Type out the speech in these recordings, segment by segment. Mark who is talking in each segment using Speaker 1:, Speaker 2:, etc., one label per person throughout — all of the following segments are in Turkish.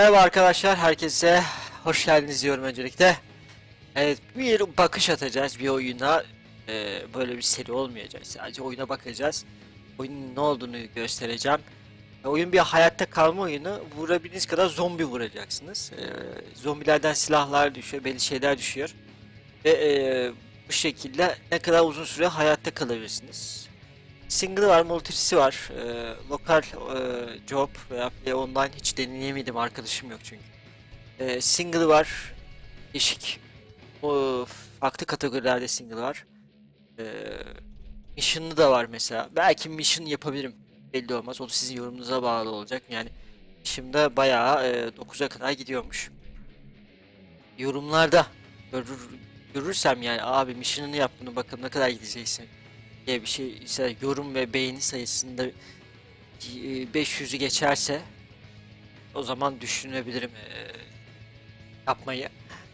Speaker 1: Merhaba arkadaşlar, herkese hoş geldiniz diyorum öncelikle. Evet, bir bakış atacağız bir oyuna. Böyle bir seri olmayacak, sadece oyuna bakacağız. Oyunun ne olduğunu göstereceğim. Oyun bir hayatta kalma oyunu. Vurabildiğiniz kadar zombi vuracaksınız. Zombilerden silahlar düşüyor, belli şeyler düşüyor. Ve bu şekilde ne kadar uzun süre hayatta kalabilirsiniz. Single var, multisi var. Lokal job veya play online hiç deneyemedim, arkadaşım yok çünkü. Single var. Değişik. O farklı kategorilerde single var. Ee, Mission'lı da var mesela. Belki mission yapabilirim. Belli olmaz. O da sizin yorumunuza bağlı olacak. Yani şimdi bayağı 9'a kadar gidiyormuş. Yorumlarda görürsem yani abi mission'ını yap bunu bakalım ne kadar gideceksin diye bir şey ise yorum ve beğeni sayısında 500'ü geçerse o zaman düşünebilirim yapmayı.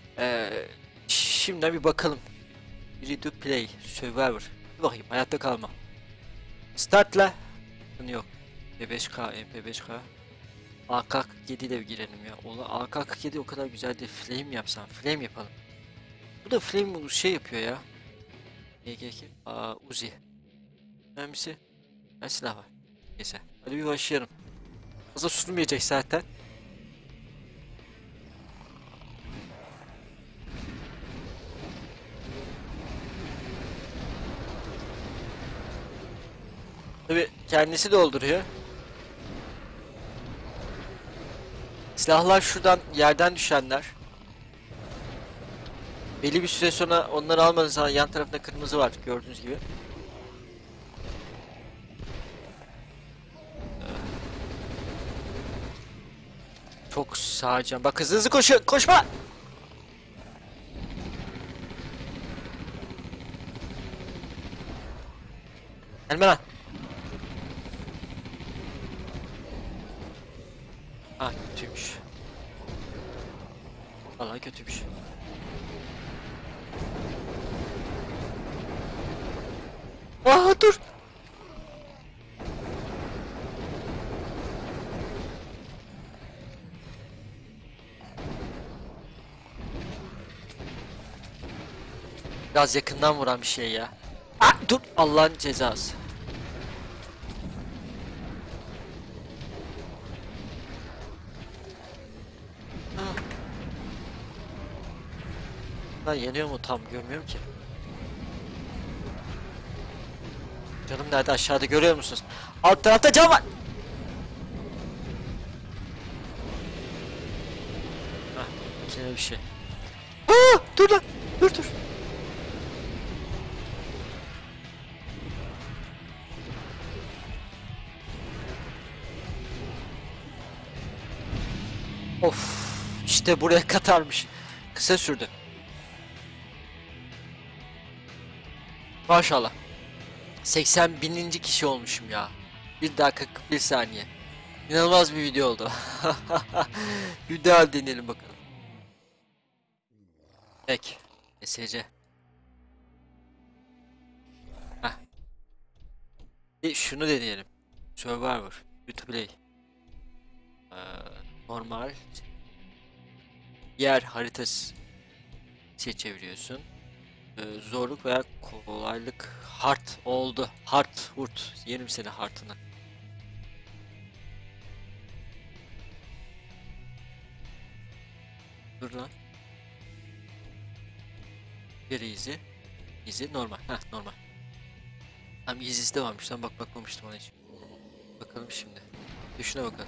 Speaker 1: Şimdi bir bakalım. Ready to play. Survivor. Bir bakayım hayatta kalma. Startla. Yok. MP5K, MP5K. AK-47 de girelim ya. AK-47 o kadar güzel değil. Flame yapsam. Flame yapalım. Bu da flame şey yapıyor ya. EGK. Uzi. Önemlisi. Ne silah var. Neyse. Hadi bir başlayalım. Fazla sürmeyecek zaten. Tabi kendisi dolduruyor. Silahlar şuradan yerden düşenler. Belli bir süre sonra onları almadığınız zaman yan tarafında kırmızı var gördüğünüz gibi. Çok sağacağım. Bak hızlı hızlı koşuyor. Koşma. Gelme lan. Kötüymüş. Vallahi kötüymüş. Dur. Biraz yakından vuran bir şey ya. Dur. Allah'ın cezası. Lan yeniyor mu tam görmüyorum ki. Canım nerede, aşağıda görüyor musunuz? Alt tarafta cam var. Makine bir şey. Dur lan. Dur. Of. İşte buraya katarmış. Kısa sürdü. Maşallah. 80 bininci kişi olmuşum ya. 1 dakika 41 saniye. İnanılmaz bir video oldu. Bir daha deneyelim bakalım. Ek. SC. Heh. Şunu deneyelim. Survivor. YouTube Play. Ee, Normal. Yer haritası çeviriyorsun. Zorluk veya kolaylık. Hard oldu. Hard. Yerim seni hard'ını. Dur lan. Bir easy normal. Normal. Tam easy'si de varmış lan, bakmamıştım ona hiç. Bakalım şimdi. Düşüne bakalım.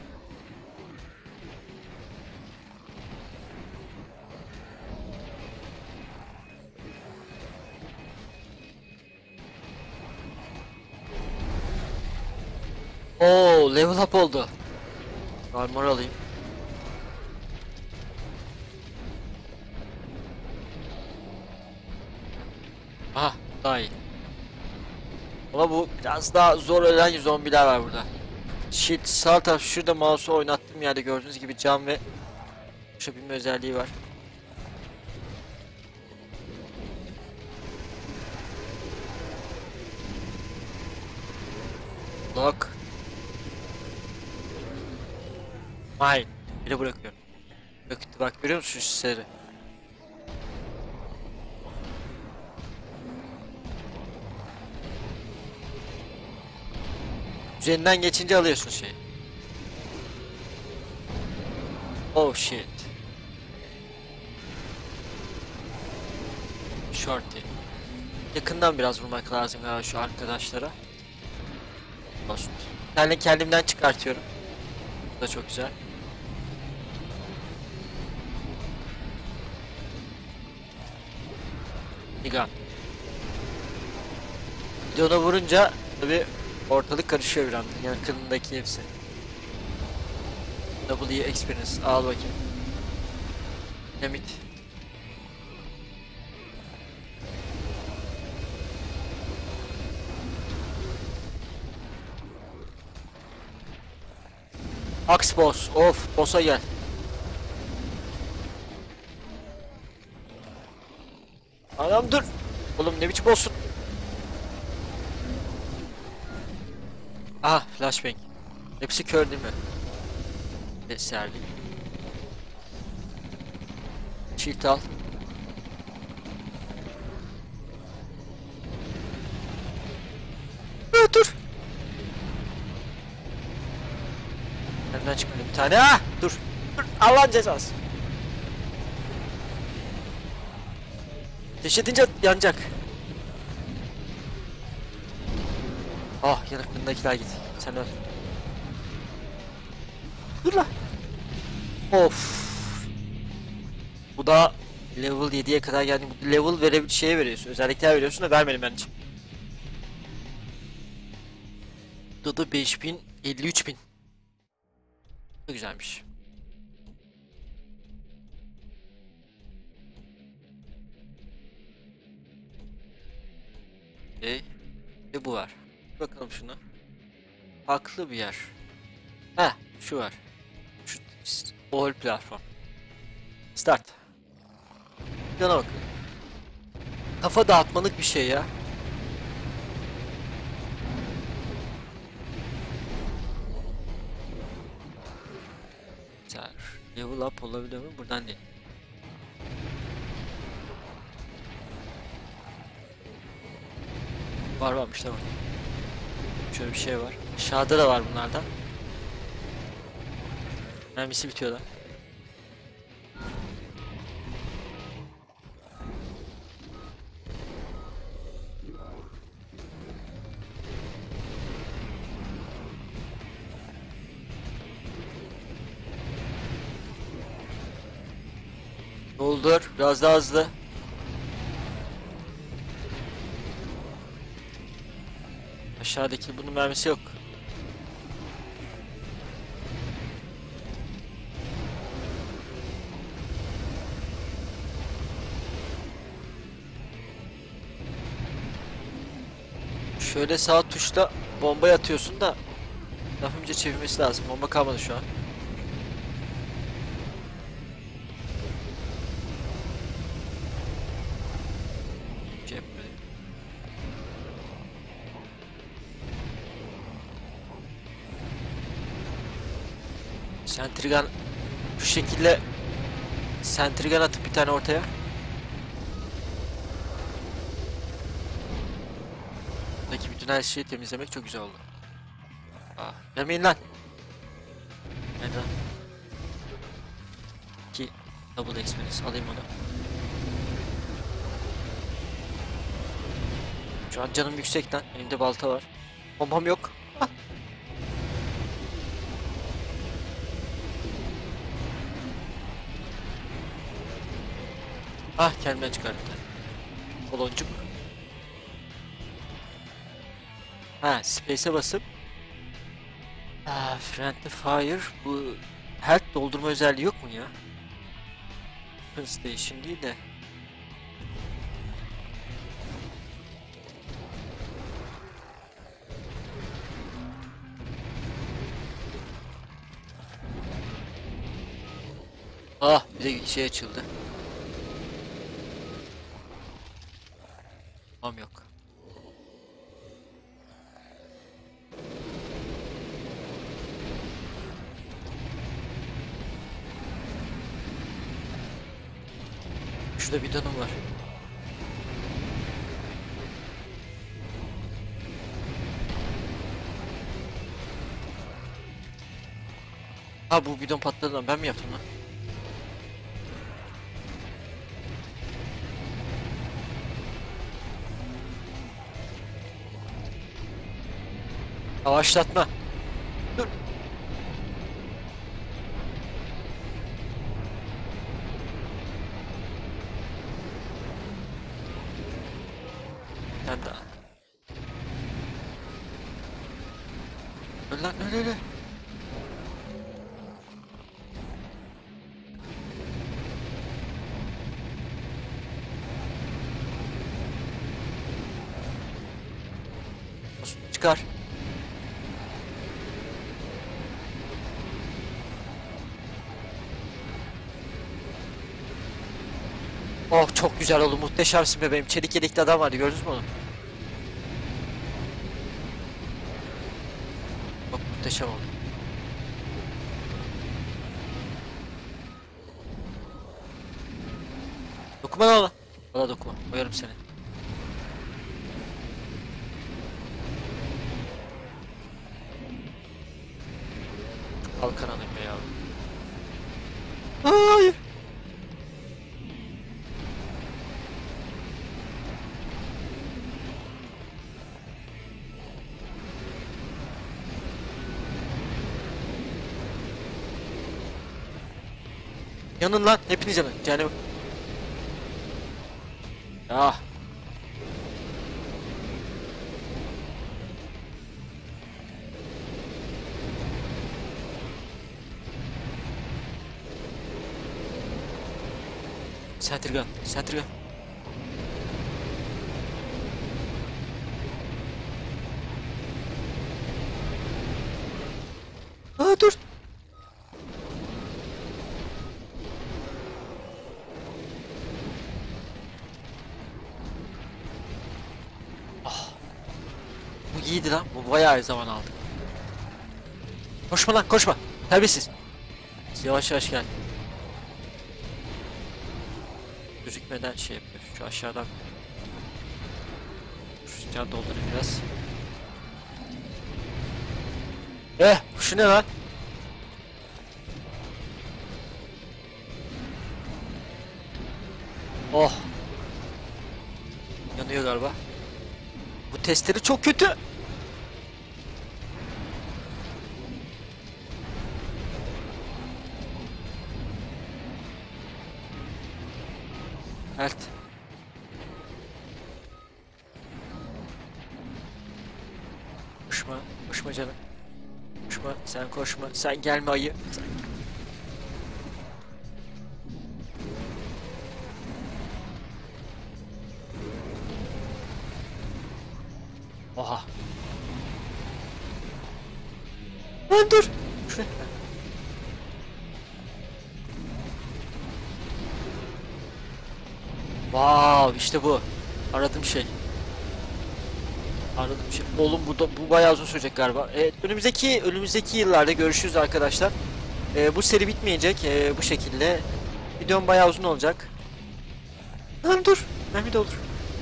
Speaker 1: Level up oldu. Armor alayım. Daha iyi. Ama bu biraz daha zor ölen zombiler var burada. Shield sağ taraf, şurada mouse'u oynattığım yerde gördüğünüz gibi cam ve koşabilme özelliği var. Lock. Mine. Bile bırakıyorum. gitti bak, görüyor musun şu seri? Üzerinden geçince alıyorsun şeyi. Oh shit. Shorty. Yakından biraz vurmak lazım galiba şu arkadaşlara. Olsun. Bir tane kendimden çıkartıyorum. Bu da çok güzel. Nigan. Bir de ona vurunca tabi ortalık karışıyor bir anda. Yakınındaki hepsi. W experience al bakayım. Demit. Axe boss. Of, boss'a gel. Adam dur. Oğlum ne biçim boss'un? Aha, flashbang. Hepsi kör değil mi? Sergi. Shield al. Dur. Benden çıkmadı bir tane. Ah, dur. Dur. Allah'ın cezası. Ateş edince yanacak. Ah, yanıklarındakiler git. Sen öl. Dur lan. Of. Bu da level 7'ye kadar geldi. Bu level şeye veriyorsun. Özellikler veriyorsun da vermedim ben hiç. Bu da 5000, 53.000. Çok güzelmiş. Ve bu var. Bakalım şuna. Haklı bir yer. Ha, şu var. Şu all platform. Start. Yana bak. Kafa dağıtmalık bir şey ya. Güzel. Level up olabilir mi? Buradan değil. Varmış tamam. Şöyle bir şey var. Aşağıda da var bunlardan. Mermisi bitiyor da. Doldur. Biraz daha hızlı. Aşağıdaki bunun mermisi yok. Şöyle sağ tuşla bombayı atıyorsun da hafifçe çevirmesi lazım. Bomba kalmadı şu an. Sentrigan şu şekilde sentrigan atıp bir tane ortaya. Buradaki bütün her şeyi temizlemek çok güzel oldu. Aa, yemeyin lan. Neden? Ki double experience alayım onu. Şu an canım yüksek lan. Elimde balta var. Bombam yok. Ah. Ah, kendimden çıkardım. Baloncuk. Ha, space'e basıp friendly fire, bu health doldurma özelliği yok mu ya? Station değil de. Ah, bir de şey açıldı. Tamam, yok. Şurada bidonum var. Ha, bu bidon patladı lan, ben mi yaptım lan? Yavaşlatma. Dur. Sen daha. Öl lan, öl öl öl. Çıkar. Oh, çok güzel oldu, muhteşemsin bebeğim. Çelik yelekli adam vardı, gördünüz mü onu? Bak, muhteşem oldu. Dokunma lan ona. Bana dokunma, koyarım seni. Kalkan alayım be yavrum. Hayır. Yanın lan, hepiniz yanın. Canım. Ah. Sentrigan, sentrigan. Aa, dur. Ah. Bu iyiydi lan. Bu bayağı zaman aldı. Koşma lan, koşma. Terbiyesiz. Yavaş yavaş gel. Gözükmeden şey yapıyor. Şu aşağıdan. Şu can doldurayım biraz. Şu ne lan? Oh. Yanıyor galiba. Bu testleri çok kötü. Evet. Koşma, koşma canım. Koşma, sen koşma. Sen gelme ayı. Oha. Lan dur. Şuraya. Wow, işte bu. Aradığım şey. Aradığım şey. Oğlum, bu bayağı uzun sürecek galiba. Evet, önümüzdeki yıllarda görüşürüz arkadaşlar. Bu seri bitmeyecek bu şekilde. Videom bayağı uzun olacak. Lan dur. Mermi de olur.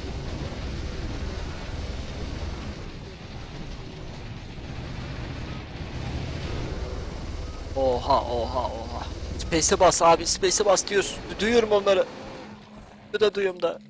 Speaker 1: Oha oha oha. Space'e bas abi, space'e bas diyorsun. Duyuyorum onları. Bu da duyuyorum da.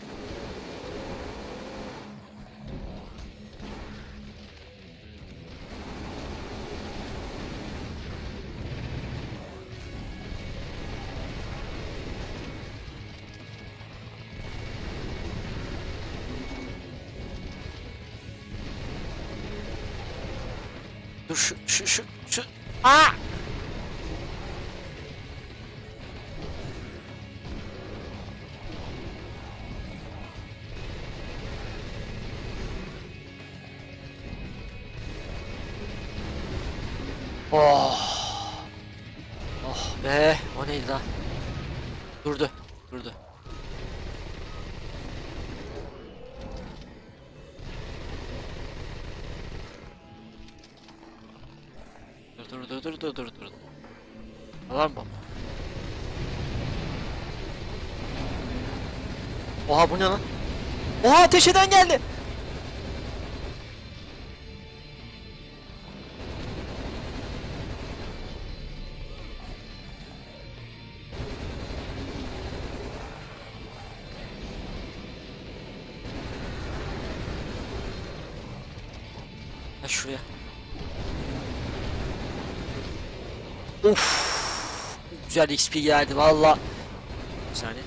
Speaker 1: Dur şu. Aa! Oh. Oh be, o neydi lan? Durdu. Durdu. Dur. Alarm bomba. Oha bu ne lan? Oha ateş eden geldi. Ha şuraya. Of. Güzel XP geldi valla. Bir saniye.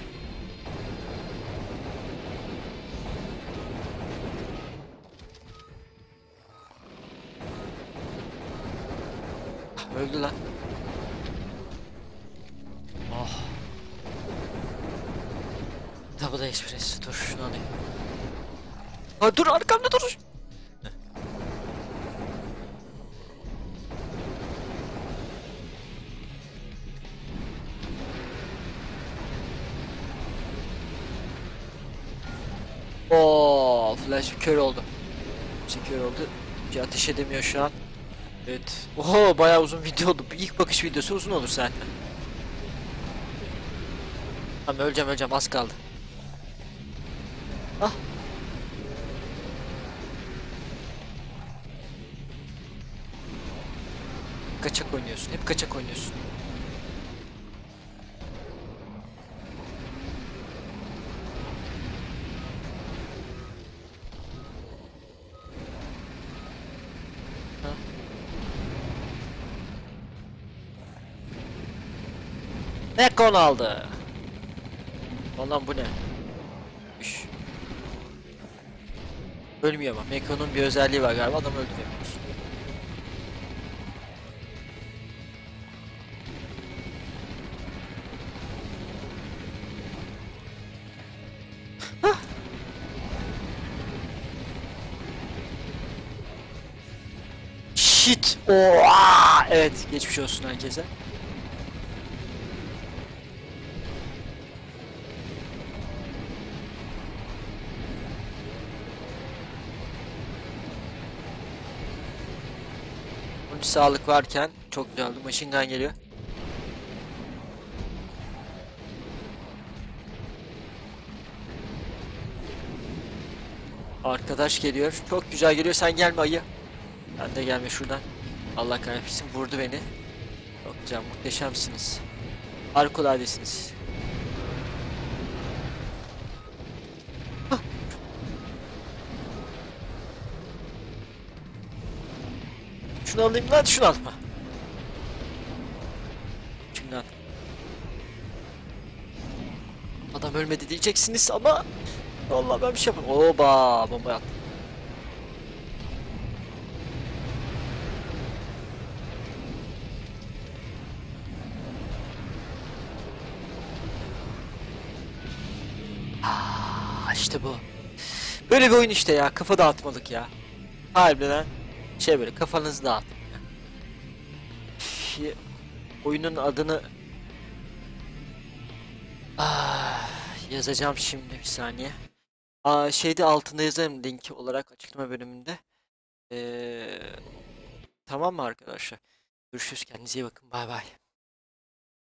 Speaker 1: Öldü lan. Oh. Double Express. Dur şunu alayım. Ha dur arkamda dur. Oo, flash kör oldu. Kör oldu. Bir ateş edemiyor şu an. Evet. Oho bayağı uzun video oldu. İlk bakış videosu uzun olur zaten. Tamam öleceğim az kaldı. Ah. Kaçak oynuyorsun. Hep kaçak oynuyorsun. Ha. Nekon aldı. Ondan bu ne? Üş. Ölmüyor ama. Mekon'un bir özelliği var galiba. Adam öldüremiyorsun. Shit. Oha. Evet geçmiş olsun herkese. Sağlık varken çok güzel oldu. Machine gun geliyor. Arkadaş geliyor. Çok güzel geliyor. Sen gelme ayı. Ben de gelme şuradan. Allah kahretsin vurdu beni. Çok güzel muhteşemsiniz. Harikuladesiniz. Hah. Şunu alayım lan şunu alma. Şundan. Adam ölmedi diyeceksiniz ama vallahi ben bir şey yapamam. Oba bomba attım. İşte bu. Böyle bir oyun işte ya. Kafa dağıtmalık ya. Harbiden şey böyle kafanızı dağıtın ya. Oyunun adını yazacağım şimdi bir saniye. Şeyde altında yazarım link olarak açıklama bölümünde. Tamam mı arkadaşlar? Görüşürüz kendinize iyi bakın bay bay.